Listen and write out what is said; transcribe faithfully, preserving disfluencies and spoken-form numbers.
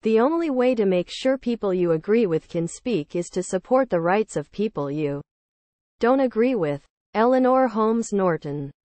The only way to make sure people you agree with can speak is to support the rights of people you don't agree with. Eleanor Holmes Norton.